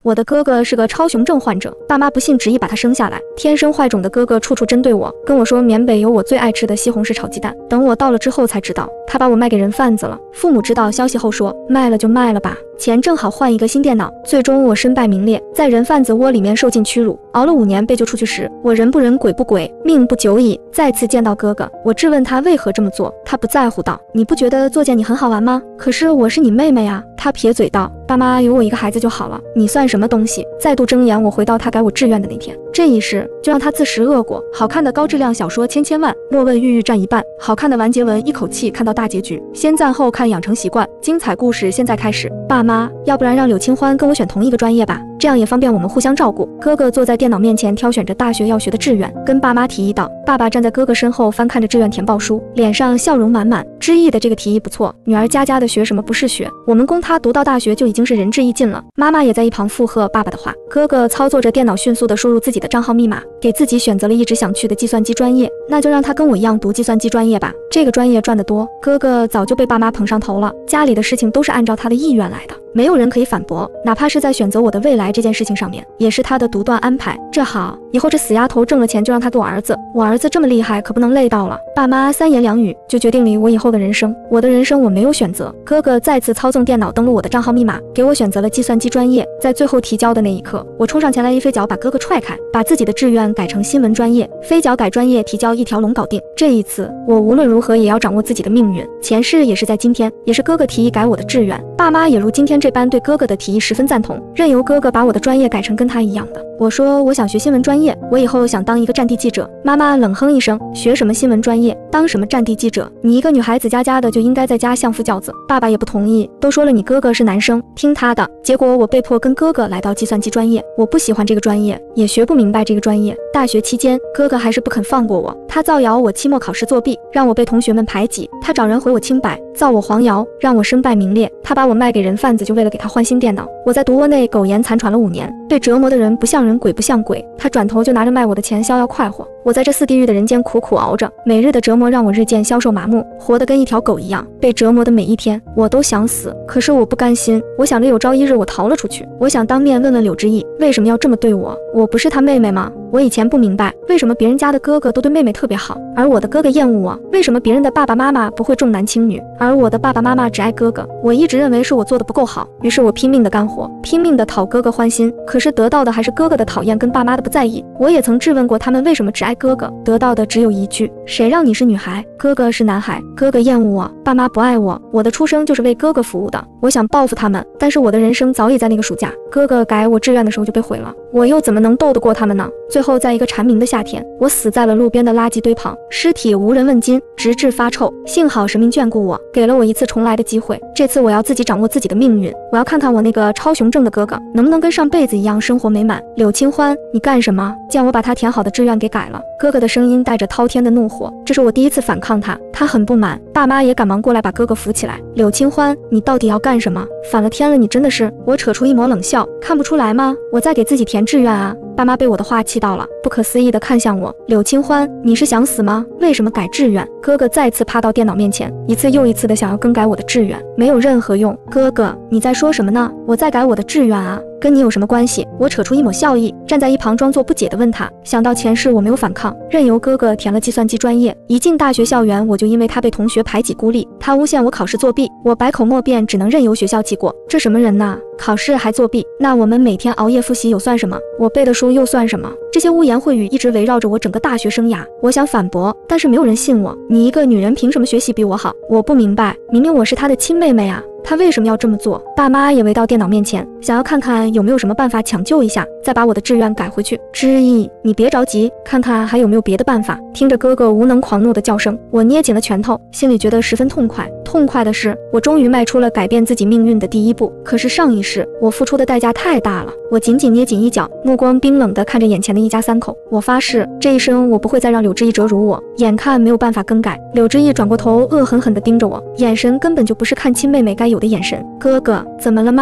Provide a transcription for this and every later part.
我的哥哥是个超雄症患者，爸妈不信执意把他生下来。天生坏种的哥哥处处针对我，跟我说缅北有我最爱吃的西红柿炒鸡蛋。等我到了之后才知道，他把我卖给人贩子了。父母知道消息后说，卖了就卖了吧，钱正好换一个新电脑。最终我身败名裂，在人贩子窝里面受尽屈辱，熬了5年被救出去时，我人不人鬼不鬼，命不久矣。再次见到哥哥，我质问他为何这么做，他不在乎道，你不觉得作践你很好玩吗？可是我是你妹妹啊。他撇嘴道，爸妈有我一个孩子就好了，你算什么东西？再度睁眼，我回到他改我志愿的那天，这一世就让他自食恶果。好看的高质量小说千万，莫问郁郁占一半；好看的完结文一口气看到大结局，先赞后看养成习惯。精彩故事现在开始。爸妈，要不然让柳清欢跟我选同一个专业吧，这样也方便我们互相照顾。哥哥坐在电脑面前挑选着大学要学的志愿，跟爸妈提议道。爸爸站在哥哥身后翻看着志愿填报书，脸上笑容满满。知意的这个提议不错，女儿佳佳的学什么不是学，我们供她读到大学就已经是仁至义尽了。妈妈也在一旁附和爸爸的话。哥哥操作着电脑，迅速地输入自己的账号密码，给自己选择了一直想去的计算机专业。那就让他跟我一样读计算机专业吧，这个专业赚得多。哥哥早就被爸妈捧上头了，家里的事情都是按照他的意愿来的，没有人可以反驳，哪怕是在选择我的未来这件事情上面，也是他的独断安排。这好，以后这死丫头挣了钱就让他给我儿子，我儿子这么厉害，可不能累到了。爸妈3言2语就决定了我以后的人生。我的人生我没有选择。哥哥再次操纵电脑登录我的账号密码，给我选择了计算机专业。在最后提交的那一刻，我冲上前来一飞脚把哥哥踹开，把自己的志愿改成新闻专业，飞脚改专业，提交一条龙搞定。这一次我无论如何也要掌握自己的命运。前世也是在今天，也是哥哥提议改我的志愿，爸妈也如今天这般对哥哥的提议十分赞同，任由哥哥把我的专业改成跟他一样的。我说我想学新闻专业，我以后想当一个战地记者。妈妈冷哼一声，学什么新闻专业，当什么战地记者？你一个女孩子家的就应该在家相夫教子。爸爸也不同意，都说了你哥哥是男生，听他的。结果我被迫跟哥哥来到计算机专业，我不喜欢这个专业，也学不明白这个专业。大学期间，哥哥还是不肯放过我，他造谣我期末考试作弊，让我被同学们排挤，他找人毁我清白，造我黄谣，让我身败名裂。他把我卖给人贩子，就为了给他换新电脑。我在毒窝内苟延残喘了5年，被折磨的人不像人，鬼不像鬼。他转头就拿着卖我的钱逍遥快活。我在这4地狱的人间苦苦熬着，每日的折磨让我日渐消瘦麻木，活得跟一条狗一样。被折磨的每一天，我都想死，可是我不甘心。我想着有朝一日我逃了出去，我想当面问问柳之意为什么要这么对我。我不是他妹妹吗？我以前不明白为什么别人家的哥哥都对妹妹特别好，而我的哥哥厌恶我。为什么别人的爸爸妈妈不会重男轻女，而我的爸爸妈妈只爱哥哥？我一直认为是我做的不够好，于是我拼命的干活，拼命的讨哥哥欢心，可是得到的还是哥哥的讨厌跟爸妈的不在意。我也曾质问过他们为什么只爱哥哥，得到的只有一句：谁让你是女孩，哥哥是男孩。哥哥厌恶我，爸妈不爱我，我的出生就是为哥哥服务的。我想报复他们，但是我的人生早已在那个暑假哥哥改我志愿的时候就被毁了，我又怎么能斗得过他们呢？最后在一个蝉鸣的夏天，我死在了路边的垃圾堆旁，尸体无人问津，直至发臭。幸好神明眷顾我，给了我一次重来的机会。这次我要自己掌握自己的命运，我要看看我那个超雄症的哥哥能不能跟上辈子一样生活美满。柳清欢，你干什么？见我把他填好的志愿给改了。哥哥的声音带着滔天的怒火，这是我第一次反抗他，他很不满。爸妈也赶忙过来把哥哥扶起来。柳清欢，你到底要干什么？反了天了，你真的是……我扯出一抹冷笑，看不出来吗？我在给自己填志愿啊。爸妈被我的话气到了，不可思议地看向我。柳清欢，你是想死吗？为什么改志愿？哥哥再次趴到电脑面前，一次又一次地想要更改我的志愿，没有任何用。哥哥，你在说什么呢？我在改我的志愿啊，跟你有什么关系？我扯出一抹笑意，站在一旁装作不解地问他。想到前世我没有反抗，任由哥哥填了计算机专业，一进大学校园我就因为他被同学排挤孤立，他诬陷我考试作弊，我百口莫辩，只能任由学校记过。这什么人呐？考试还作弊？那我们每天熬夜复习又算什么？我背的书又算什么？这些污言秽语一直围绕着我整个大学生涯。我想反驳，但是没有人信我。你一个女人凭什么学习比我好？我不明白，明明我是她的亲妹妹啊，他为什么要这么做？爸妈也围到电脑面前，想要看看有没有什么办法抢救一下，再把我的志愿改回去。之意，你别着急，看看还有没有别的办法。听着哥哥无能狂怒的叫声，我捏紧了拳头，心里觉得十分痛快。痛快的是，我终于迈出了改变自己命运的第一步。可是上一世，我付出的代价太大了。我紧紧捏紧衣角，目光冰冷地看着眼前的一家3口。我发誓，这一生我不会再让柳之意折辱我。眼看没有办法更改，柳之意转过头，恶狠狠地盯着我，眼神根本就不是看亲妹妹该有的眼神。哥哥，怎么了吗？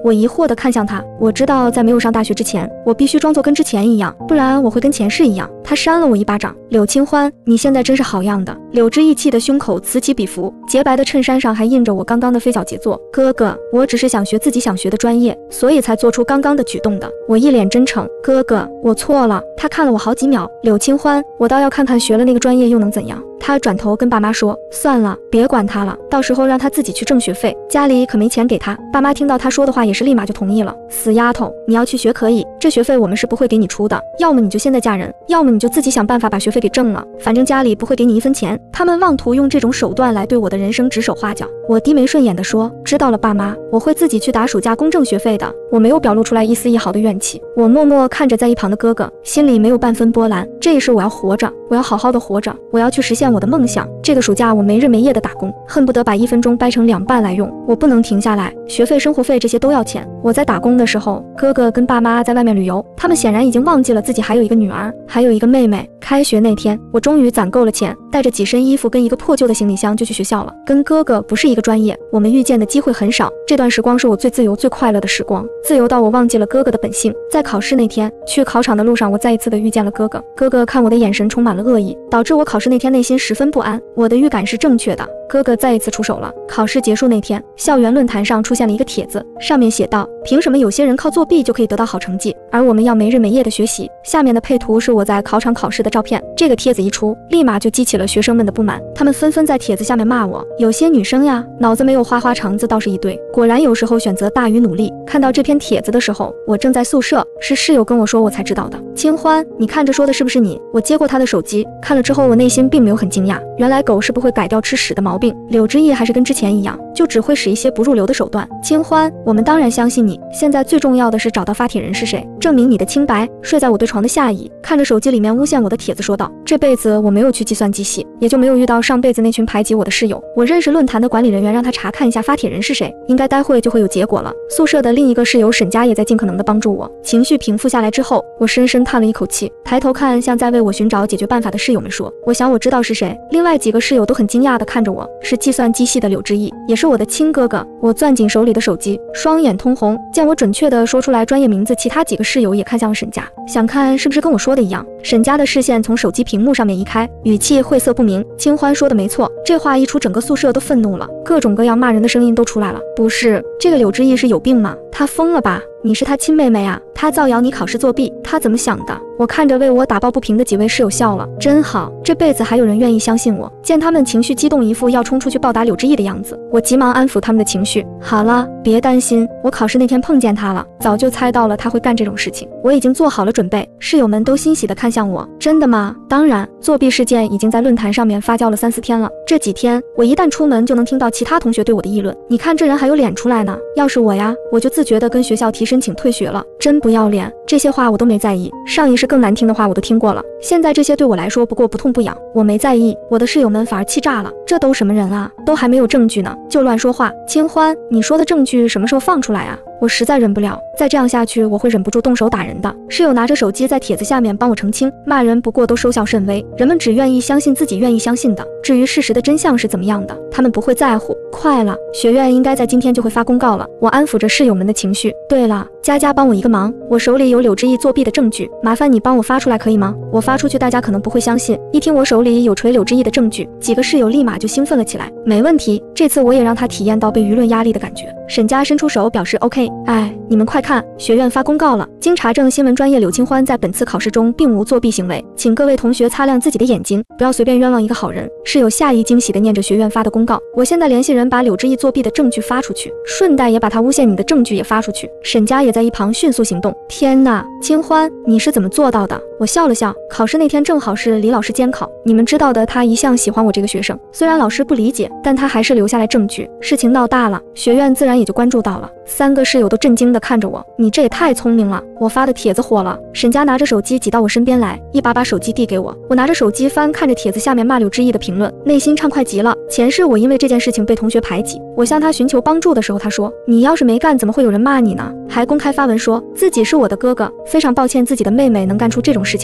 我疑惑地看向他，我知道在没有上大学之前，我必须装作跟之前一样，不然我会跟前世一样。他扇了我一巴掌。柳清欢，你现在真是好样的。柳之义气的胸口此起彼伏，洁白的衬衫上还印着我刚刚的飞脚杰作。哥哥，我只是想学自己想学的专业，所以才做出刚刚的举动的。我一脸真诚，哥哥，我错了。他看了我好几秒。柳清欢，我倒要看看学了那个专业又能怎样。他转头跟爸妈说，算了，别管他了，到时候让他自己去挣学费，家里可没钱给他。爸妈听到他说的话也是立马就同意了。死丫头，你要去学可以，这学费我们是不会给你出的，要么你就现在嫁人，要么你就自己想办法把学费给挣了，反正家里不会给你1分钱。他们妄图用这种手段来对我的人生指手画脚。我低眉顺眼地说，知道了爸妈，我会自己去打暑假公证学费的。我没有表露出来一丝一毫的怨气，我默默看着在一旁的哥哥，心里没有半分波澜。这一世我要活着，我要好好的活着，我要去实现我的梦想。这个暑假我没日没夜的打工，恨不得把1分钟掰成2半来用，我不能停下来，学费生活费这些都要钱。我在打工的时候，哥哥跟爸妈在外面旅游，他们显然已经忘记了自己还有一个女儿，还有一个妹妹。开学那天，我终于攒够了钱，带着几身衣服跟一个破旧的行李箱就去学校了。跟哥哥不是一个专业，我们遇见的机会很少，这段时光是我最自由最快乐的时光，自由到我忘记了哥哥的本性。在考试那天，去考场的路上，我再一次的遇见了哥哥。哥哥看我的眼神充满了恶意，导致我考试那天内心十分不安。我的预感是正确的，哥哥再一次出手了。考试结束那天，校园论坛上出现了一个帖子，上面写道，凭什么有些人靠作弊就可以得到好成绩，而我们要没日没夜的学习。下面的配图是我在考场考试的照片。这个帖子一出，立马就激起了学生们的不满，他们纷纷在帖子下面骂我，有些女生呀，脑子没有花花肠子倒是一堆，果然有时候选择大于努力。看到这篇帖子的时候，我正在宿舍，是室友跟我说我才知道的。清欢，你看着说的是不是你？我接过他的手机，看了之后我内心并没有很惊讶，原来狗是不会改掉吃屎的毛病，柳之义还是跟之前一样，就只会使一些不入流的手段。清欢，我们当然相信你，现在最重要的是找到发帖人是谁，证明你的清白。睡在我对床的下椅，看着手机里面诬陷我的帖子说道，这辈子我没有去计算机系，也就没有遇到上辈子那群排挤我的室友。我认识论坛的管理人员，让他查看一下发帖人是谁，应该待会就会有结果了。宿舍的另一个室友沈佳也在尽可能的帮助我。情绪平复下来之后，我深深叹了一口气，抬头看向在为我寻找解决办法的室友们说，我想我知道是谁。另外几个室友都很惊讶地看着我，是计算机系的柳之义，也是我的亲哥哥。我攥紧手里的手机，双眼通红，见我准确地说出来专业名字，其他几个室友也看向了沈佳，想看是不是跟我说的一样。沈佳的视线从手机屏幕上面移开，语气晦涩不明，清欢说的没错。这话一出，整个宿舍都愤怒了，各种各样骂人的声音都出来了。不是，这个柳之义是有病吗？他疯了吧？你是他亲妹妹啊，他造谣你考试作弊，他怎么想的？我看着为我打抱不平的几位室友笑了，真好，这辈子还有人愿意相信我。见他们情绪激动，一副要冲出去暴打柳之义的样子，我急忙安抚他们的情绪。好了，别担心，我考试那天碰见他了，早就猜到了他会干这种事情，我已经做好了准备。室友们都欣喜地看向我，真的吗？当然，作弊事件已经在论坛上面发酵了3、4天了，这几天我一旦出门就能听到其他同学对我的议论，你看这人还有脸出来呢，要是我呀，我就自觉地跟学校提申请退学了，真不要脸。这些话我都没在意，上一世更难听的话我都听过了，现在这些对我来说不过不痛不痒，我没在意。我的室友们反而气炸了，这都什么人啊，都还没有证据呢就乱说话。清欢，你说的证据什么时候放出来啊？我实在忍不了，再这样下去我会忍不住动手打人的。室友拿着手机在帖子下面帮我澄清，骂人不过都收效甚微，人们只愿意相信自己愿意相信的，至于事实的真相是怎么样的，他们不会在乎。快了，学院应该在今天就会发公告了。我安抚着室友们的情绪。对了，佳佳帮我一个忙，我手里有柳之义作弊的证据，麻烦你帮我发出来可以吗？我发出去大家可能不会相信，一听我手里有锤柳之义的证据，几个室友立马就兴奋了起来。没问题，这次我也让他体验到被舆论压力的感觉。沈佳伸出手表示 OK。哎，你们快看，学院发公告了，经查证新闻专业柳清欢在本次考试中并无作弊行为，请各位同学擦亮自己的眼睛，不要随便冤枉一个好人。室友下意惊喜地念着学院发的公告，我现在联系人把柳之义作弊的证据发出去，顺带也把他诬陷你的证据也发出去。沈佳也在一旁迅速行动。天哪，清欢，你是怎么做到的？我笑了笑，考试那天正好是李老师监考，你们知道的，他一向喜欢我这个学生，虽然老师不理解，但他还是留下来证据，事情闹大了，学院自然也就关注到了。3个室友都震惊地看着我，你这也太聪明了，我发的帖子火了。沈佳拿着手机挤到我身边来，一把把手机递给我，我拿着手机翻看着帖子下面骂柳之义的评论，内心畅快极了。前世我因为这件事情被同学排挤，我向他寻求帮助的时候，他说你要是没干怎么会有人骂你呢？还公开发文说自己是我的哥哥，非常抱歉自己的妹妹能干出这种事情来。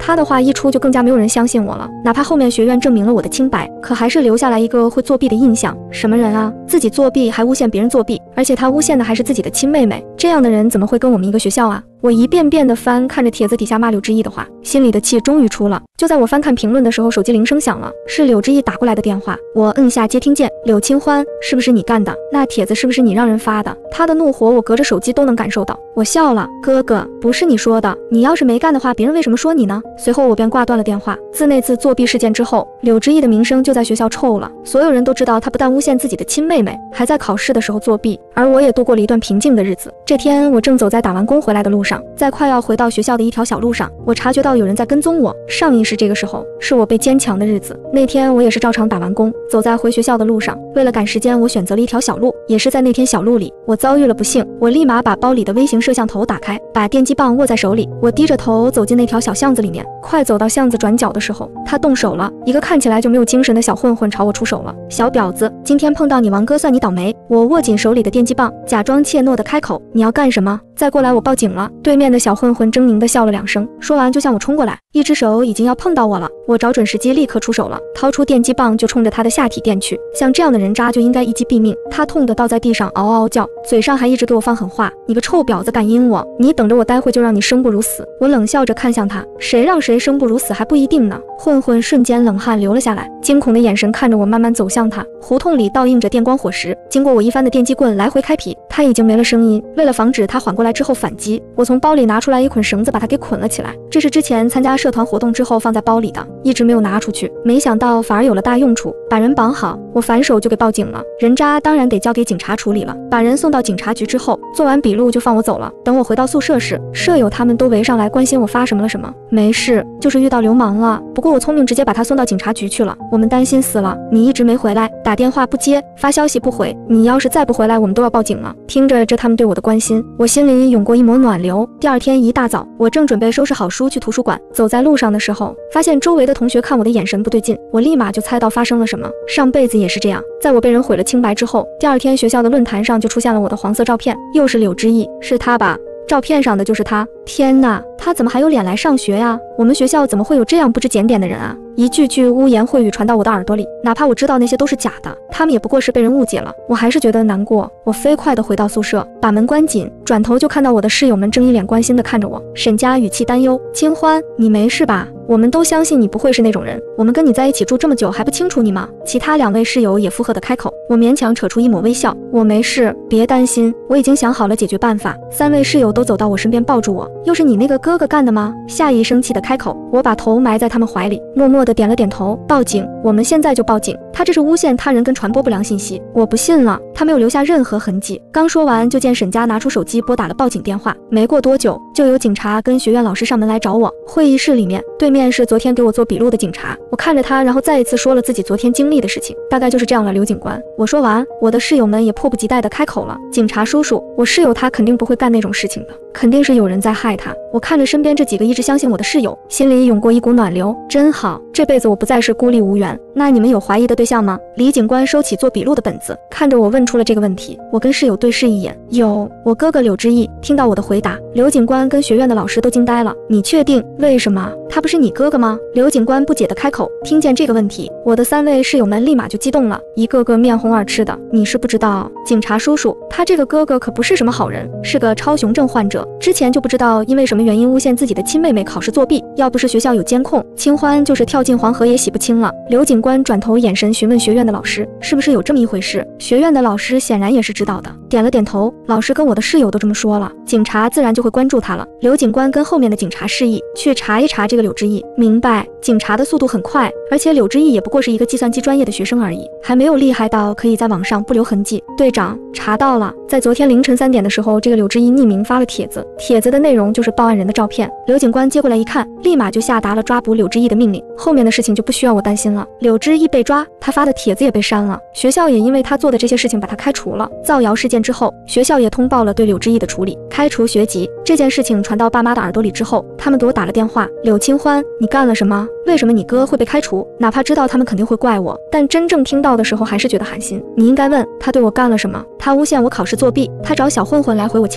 他的话一出，就更加没有人相信我了。哪怕后面学院证明了我的清白，可还是留下来一个会作弊的印象。什么人啊，自己作弊还诬陷别人作弊，而且他诬陷的还是自己的亲妹妹，这样的人怎么会跟我们一个学校啊？我一遍遍的翻，看着帖子底下骂柳之一的话，心里的气终于出了。就在我翻看评论的时候，手机铃声响了，是柳之一打过来的电话。我摁下接听键，柳清欢，是不是你干的？那帖子是不是你让人发的？他的怒火我隔着手机都能感受到。我笑了，哥哥，不是你说的，你要是没干的话，别人为什么说你呢？随后我便挂断了电话。自那次作弊事件之后，柳之一的名声就在学校臭了，所有人都知道他不但诬陷自己的亲妹妹，还在考试的时候作弊。而我也度过了一段平静的日子。这天我正走在打完工回来的路上，在快要回到学校的一条小路上，我察觉到有人在跟踪我。上意识这个时候是我被坚强的日子。那天我也是照常打完工，走在回学校的路上，为了赶时间，我选择了一条小路。也是在那天小路里，我遭遇了不幸。我立马把包里的微型摄像头打开，把电击棒握在手里，我低着头走进那条小巷子里面。快走到巷子转角的时候，他动手了，一个看起来就没有精神的小混混朝我出手了。小婊子，今天碰到你王哥算你倒霉。我握紧手里的电击棒，假装怯懦的开口，你要干什么？再过来我报警了。对面的小混混狰狞的笑了2声，说完就向我冲过来，一只手已经要碰到我了。我找准时机立刻出手了，掏出电击棒就冲着他的下体电去。像这样的人渣就应该一击毙命。他痛得倒在地上嗷嗷叫，嘴上还一直给我放狠话，你个臭婊子敢阴我，你等着我待会就让你生不如死。我冷笑着看向他，谁让谁生不如死还不一定呢。混混瞬间冷汗流了下来，惊恐的眼神看着我慢慢走向他。胡同里倒映着电光火石，经过我一番的电击棍来回开劈，他已经没了声音。为了防止他缓过来之后反击，我从包里拿出来一捆绳子把他给捆了起来。这是之前参加社团活动之后放在包里的，一直没有拿出去，没想到反而有了大用处。把人绑好，我反手就给报警了。人渣当然得交给警察处理了。把人送到警察局之后，做完笔录就放我走了。等我回到宿舍时，舍友他们都围上来关心我发什么了什么。没事，就是遇到流氓了。不过我聪明，直接把他送到警察局去了。我们担心死了，你一直没回来，打电话不接，发消息不回，你要是再不回来，我们都要报警了。听着这他们对我的关心，我心里涌过一抹暖流。第二天一大早，我正准备收拾好书去图书馆，走在路上的时候，发现周围的同学看我的眼神不对劲，我立马就猜到发生了什么。上辈子也是这样，在我被人毁了清白之后，第二天学校的论坛上就出现了我的黄色照片，又是柳之意，是他吧？照片上的就是他。天哪，他怎么还有脸来上学呀？我们学校怎么会有这样不知检点的人啊？一句句污言秽语传到我的耳朵里，哪怕我知道那些都是假的，他们也不过是被人误解了，我还是觉得难过。我飞快地回到宿舍，把门关紧，转头就看到我的室友们正一脸关心地看着我。沈佳语气担忧，清欢，你没事吧？我们都相信你不会是那种人，我们跟你在一起住这么久还不清楚你吗？其他2位室友也附和地开口。我勉强扯出一抹微笑，我没事，别担心，我已经想好了解决办法。3位室友都走到我身边抱住我，又是你那个哥哥干的吗？夏意生气地开口。我把头埋在他们怀里，默默地点了点头。报警，我们现在就报警，他这是诬陷他人跟传播不良信息。我不信了，他没有留下任何痕迹。刚说完，就见沈佳拿出手机拨打了报警电话。没过多久，就有警察跟学院老师上门来找我。会议室里面，对面是昨天给我做笔录的警察。我看着他，然后再一次说了自己昨天经历的事情。大概就是这样了，刘警官。我说完，我的室友们也迫不及待地开口了。警察叔叔，我室友他肯定不会干那种事情的，肯定是有人在害他。我看着身边这几个一直相信我的室友，心里涌过一股暖流，真好，这辈子我不再是孤立无援。那你们有怀疑的对象吗？李警官收起做笔录的本子，看着我问出了这个问题。我跟室友对视一眼，有，我哥哥柳之意。听到我的回答，刘警官跟学院的老师都惊呆了。你确定？为什么？他不是你哥哥吗？刘警官不解地开口。听见这个问题，我的3位室友们立马就激动了，一个个面红耳赤的。你是不知道，警察叔叔，他这个哥哥可不是什么好人，是个超雄症患者。之前就不知道因为什么原因诬陷自己的亲妹妹考试作弊，要不是学校有监控，清欢就是跳进黄河也洗不清了。刘警官转头眼神询问学院的老师，是不是有这么一回事？学院的老师显然也是知道的，点了点头。老师跟我的室友都这么说了，警察自然就会关注他了。刘警官跟后面的警察示意去查一查这个柳之意。明白。警察的速度很快，而且柳之意也不过是一个计算机专业的学生而已，还没有厉害到可以在网上不留痕迹。队长，查到了，在昨天凌晨3点的时候，这个柳之意匿名发了帖子，帖子的内容就是报案人的照片。刘警官接过来一看，立马就下达了抓捕柳之意的命令。后面的事情就不需要我担心了。柳之意被抓，他发的帖子也被删了，学校也因为他做的这些事情把他开除了。造谣事件之后，学校也通报了对柳之意的处理，开除学籍。这件事情传到爸妈的耳朵里之后，他们给我打了电话，柳清欢，你干了什么？为什么你哥会被开除？哪怕知道他们肯定会怪我，但真正听到的时候还是觉得寒心。你应该问他对我干了什么？他诬陷我考试作弊，他找小混混来毁我清白，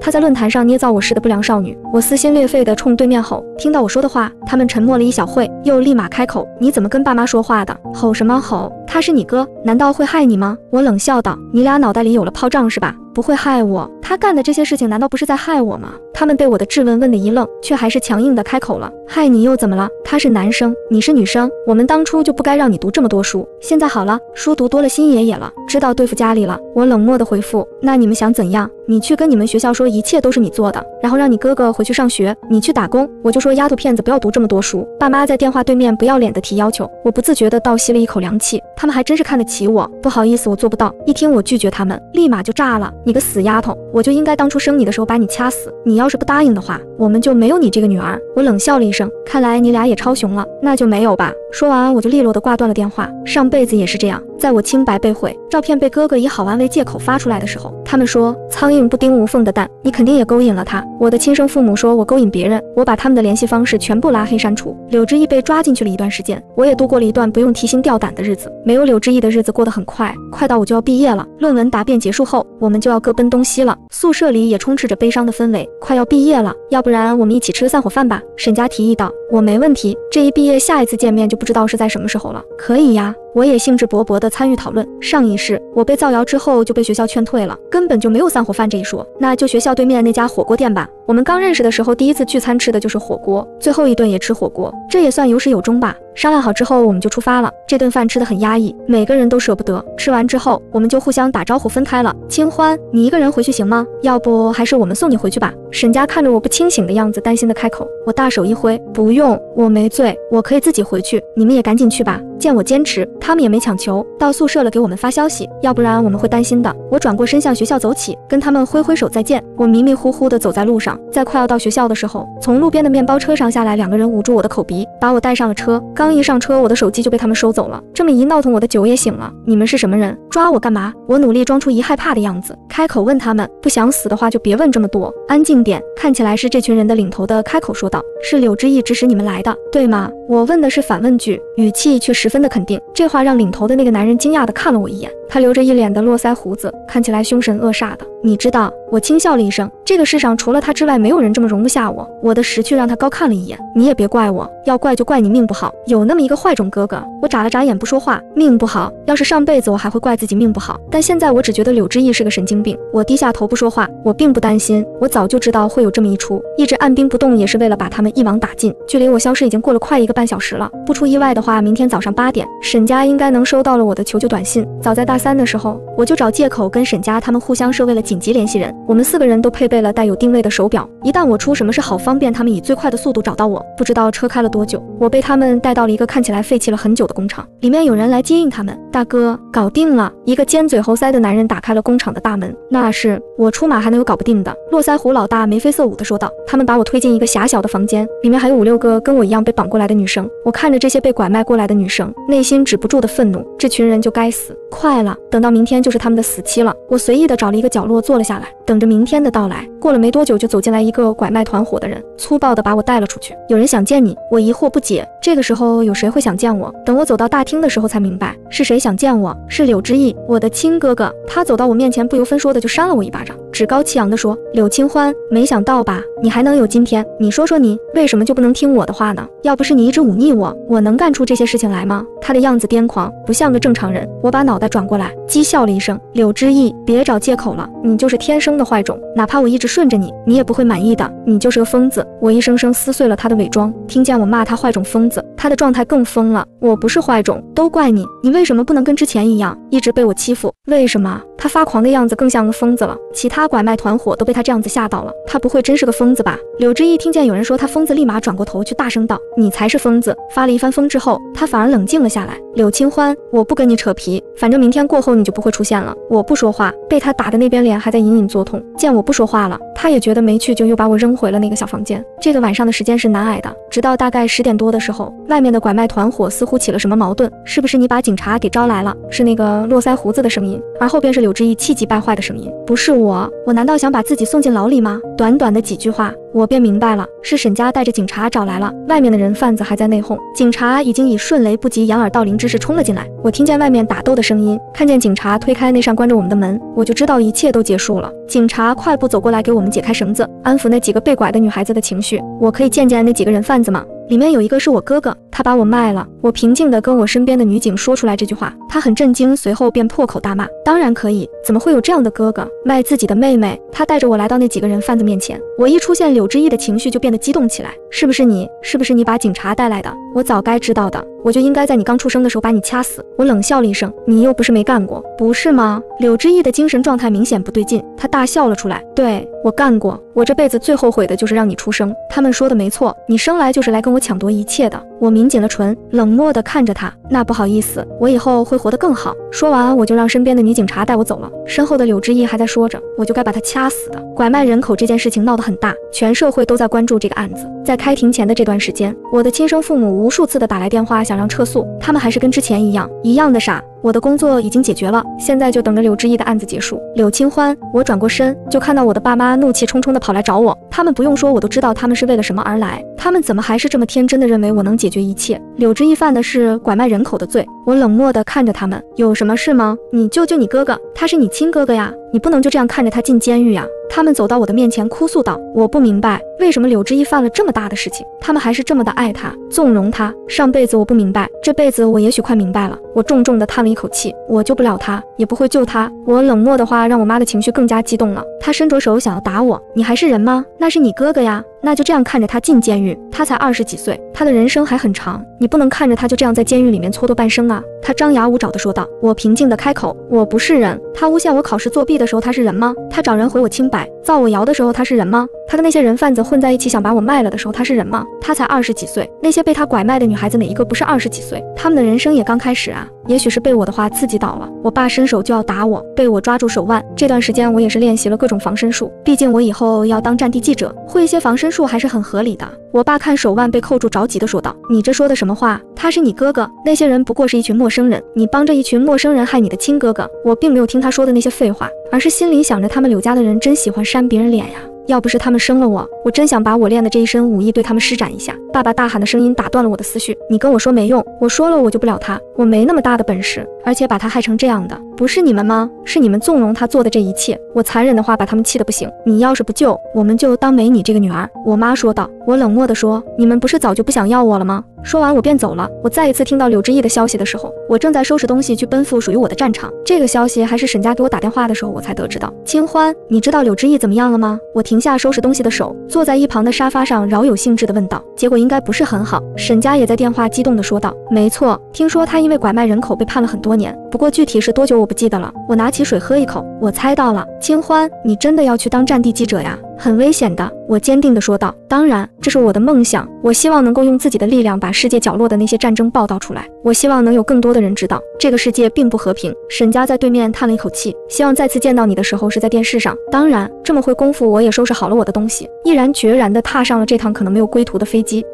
她在论坛上捏造我是的不良少女。我撕心裂肺地冲对面吼，听到我说的话，他们沉默了一小会，又立马开口：你怎么跟爸妈说话的？吼什么吼？他是你哥，难道会害你吗？我冷笑道：你俩脑袋里有了炮仗是吧？不会害我，他干的这些事情难道不是在害我吗？他们被我的质问问得一愣，却还是强硬地开口了：害你又怎么了？他是男生，你是女生，我们当初就不该让你读这么多书。现在好了，书读多了心也野了，知道对付家里了。我冷漠地回复：那你们想怎样？你去跟你们学校说一切都是你做的，然后让你哥哥回去上学，你去打工。我就说丫头片子不要读这么多书。爸妈在电话对面不要脸地提要求，我不自觉地倒吸了一口凉气。他们还真是看得起我，不好意思，我做不到。一听我拒绝他们，立马就炸了。你个死丫头，我就应该当初生你的时候把你掐死。你要是不答应的话，我们就没有你这个女儿。我冷笑了一声，看来你俩也超雄了，那就没有吧。说完我就利落地挂断了电话。上辈子也是这样，在我清白被毁，照片被哥哥以好玩为借口发出来的时候，他们说苍蝇不叮无缝的蛋，你肯定也勾引了他。我的亲生父母说我勾引别人，我把他们的联系方式全部拉黑删除。柳之意被抓进去了一段时间，我也度过了一段不用提心吊胆的日子。没有柳之意的日子过得很快，快到我就要毕业了。论文答辩结束后，我们就要各奔东西了。宿舍里也充斥着悲伤的氛围，快要毕业了，要不然我们一起吃个散伙饭吧？沈佳提议道。我没问题，这一毕业下一次见面就不知道是在什么时候了。可以呀，我也兴致勃勃地参与讨论。上一世我被造谣之后就被学校劝退了，根本就没有散伙饭这一说，那就学校对面那家火锅店吧。我们刚认识的时候第一次聚餐吃的就是火锅，最后一顿也吃火锅，这也算有始有终吧。商量好之后我们就出发了。这顿饭吃得很压抑，每个人都舍不得。吃完之后我们就互相打招呼分开了。清欢，你一个人回去行吗？要不还是我们送你回去吧。沈佳看着我不清醒的样子，担心的开口。我大手一挥，不用，我没醉，我可以自己回去，你们也赶紧去吧。见我坚持，他们也没强求，到宿舍了给我们发消息，要不然我们会担心的。我转过身向学校走起，跟他们挥挥手再见。我迷迷糊糊的走在路上，在快要到学校的时候，从路边的面包车上下来两个人，捂住我的口鼻，把我带上了车。刚一上车，我的手机就被他们收走了。这么一闹腾，我的酒也醒了。你们是什么人？抓我干嘛？我努力装出一害怕的样子，开口问他们，不想死的话就别问这么多，安静点。看起来是这群人的领头的开口说道，是柳之意指使你们来的，对吗？我问的是反问句，语气却十分的肯定。这话让领头的那个男人惊讶地看了我一眼，他留着一脸的络腮胡子，看起来凶神恶煞的。你知道，我轻笑了一声，这个世上除了他之外没有人这么容不下我。我的识趣让他高看了一眼，你也别怪我，要怪就怪你命不好，有那么一个坏种哥哥。我眨了眨眼不说话，命不好，要是上辈子我还会怪自己命不好，但现在我只觉得柳之意是个神经病。我低下头不说话，我并不担心，我早就知道会有这么一出，一直按兵不动也是为了把他们一网打尽。距离我消失已经过了快1个半小时了，不出意外的话，明天早上8点，沈家应该能收到了我的求救短信。早在大3的时候，我就找借口跟沈家他们互相设为了紧急联系人，我们4个人都配备了带有定位的手表，一旦我出什么事，好方便他们以最快的速度找到我。不知道车开了多久，我被他们带到了一个看起来废弃了很久的工厂，里面有人来接应他们。大哥，搞定了！一个尖嘴猴腮的男人打开了工厂的大门。那是我出马还能有搞不定的？络腮胡老大眉飞色舞地说道。他们把我推进一个狭小的房间，里面还有5、6个跟我一样被绑过来的女生。我看着这些被拐卖过来的女生，内心止不住的愤怒，这群人就该死！快了，等到明天就是他们的死期了。我随意的找了一个角落坐了下来，等着明天的到来。过了没多久，就走进来一个拐卖团伙的人，粗暴的把我带了出去。有人想见你。我疑惑不解，这个时候有谁会想见我？等我走到大厅的时候才明白，是谁想见我，是柳之意，我的亲哥哥。他走到我面前，不由分说的就扇了我一巴掌，趾高气扬地说，柳清欢，没想到吧，你还能有今天？你说说你为什么就不能听我的话呢？要不是你一直忤逆我，我能干出这些事情来吗？他的样子癫狂，不像个正常人。我把脑袋转过来，讥笑了一声，柳之意，别找借口了，你就是天生的坏种，哪怕我一直顺着你，你也不会满意的，你就是个疯子。我一声声撕碎了他的伪装，听见我骂他坏种疯子，他的状态更疯了。我不是坏种，都怪你，你为什么不能跟之前一样，一直被我欺负？为什么？他发狂的样子更像个疯子了，其他拐卖团伙都被他这样子吓到了，他不会真是个疯子吧？柳之意听见有人说他疯子，立马转过头去大声道，你才是疯子。发了一番疯之后，他反而冷静了下来。柳清欢，我不跟你扯皮，反正明天过后你就不会出现了。我不说话，被他打的那边脸还在隐隐作痛。见我不说话了，他也觉得没趣，就又把我扔回了那个小房间。这个晚上的时间是难挨的，直到大概10点多的时候，外面的拐卖团伙似乎起了什么矛盾，是不是你把警察给招来了？是那个络腮胡子的声音，而后便是柳志毅气急败坏的声音：“不是我难道想把自己送进牢里吗？”短短的几句话，我便明白了，是沈家带着警察找来了，外面的人贩子还在内讧，警察已经以迅雷不及掩耳盗铃之势冲了进来。我听见外面打斗的声音，看见警察推开那扇关着我们的门，我就知道一切都结束了。警察快步走过来，给我们解开绳子，安抚那几个被拐的女孩子的情绪。我可以见见那几个人贩子吗？里面有一个是我哥哥，他把我卖了。我平静地跟我身边的女警说出来这句话，他很震惊，随后便破口大骂：“当然可以，怎么会有这样的哥哥卖自己的妹妹？”他带着我来到那几个人贩子面前，我一出现，柳之一的情绪就变得激动起来：“是不是你？是不是你把警察带来的？我早该知道的，我就应该在你刚出生的时候把你掐死。”我冷笑了一声：“你又不是没干过，不是吗？”柳之一的精神状态明显不对劲，他大笑了出来：“对，我干过，我这辈子最后悔的就是让你出生。他们说的没错，你生来就是来跟我抢夺一切的。”我抿紧了唇，冷漠地看着他：“那不好意思，我以后会活得更好。”说完，我就让身边的女警察带我走了。身后的柳之一还在说着：“我就该把他掐死的。”拐卖人口这件事情闹得很大，全社会都在关注这个案子。在开庭前的这段时间，我的亲生父母无数次地打来电话想让撤诉，他们还是跟之前一样的傻。我的工作已经解决了，现在就等着柳之一的案子结束。柳清欢，我转过身就看到我的爸妈怒气冲冲地跑来找我，他们不用说我都知道他们是为了什么而来，他们怎么还是这么天真地认为我能解决一切？柳之一犯的是拐卖人口的罪。我冷漠地看着他们：“有什么事吗？你救救你哥哥，他是你亲哥哥呀，你不能就这样看着他进监狱呀。”他们走到我的面前哭诉道：“我不明白为什么柳之一犯了这么大的事情，他们还是这么的爱他，纵容他。上辈子我不明白，这辈子我也许快明白了。”我重重地叹了一口气，我救不了他，也不会救他。我冷漠的话让我妈的情绪更加激动了，她伸着手想要打我：“你还是人吗？那是你哥哥呀，那就这样看着他进监狱，他才20几岁，他的人生还很长，你不能看着他就这样在监狱里面蹉跎半生啊。”他张牙舞爪地说道。我平静地开口：“我不是人。他诬陷我考试作弊的时候他是人吗？他找人毁我清白，造我谣的时候他是人吗？他跟那些人贩子混在一起想把我卖了的时候他是人吗？他才20几岁，那些被他拐卖的女孩子哪一个不是20几岁？他们的人生也刚开始啊。”也许是被我的话刺激到了，我爸伸手就要打我，被我抓住手腕。这段时间我也是练习了各种防身术，毕竟我以后要当战地记者，会一些防身术还是很合理的。我爸看手腕被扣住，着急地说道：“你这说的什么话？他是你哥哥，那些人不过是一群陌生人，你帮着一群陌生人害你的亲哥哥。”我并没有听他说的那些废话，而是心里想着他们柳家的人真喜欢扇别人脸呀。要不是他们生了我，我真想把我练的这一身武艺对他们施展一下。爸爸大喊的声音打断了我的思绪：“你跟我说没用，我说了我救不了他，我没那么大的本事，而且把他害成这样的，不是你们吗？是你们纵容他做的这一切。”我残忍的话把他们气得不行。你要是不救，我们就当没你这个女儿。我妈说道。我冷漠地说：“你们不是早就不想要我了吗？”说完我便走了。我再一次听到柳之一的消息的时候，我正在收拾东西去奔赴属于我的战场。这个消息还是沈家给我打电话的时候我才得知到。清欢，你知道柳之一怎么样了吗？我停下收拾东西的手，坐在一旁的沙发上，饶有兴致地问道。结果应该不是很好。沈家也在电话激动地说道：“没错，听说他因为拐卖人口被判了很多年，不过具体是多久我不记得了。”我拿起水喝一口，我猜到了。清欢，你真的要去当战地记者呀？很危险的，我坚定地说道。当然，这是我的梦想，我希望能够用自己的力量把世界角落的那些战争报道出来。我希望能有更多的人知道，这个世界并不和平。沈家在对面叹了一口气，希望再次见到你的时候是在电视上。当然，这么会功夫，我也收拾好了我的东西，毅然决然地踏上了这趟可能没有归途的飞机。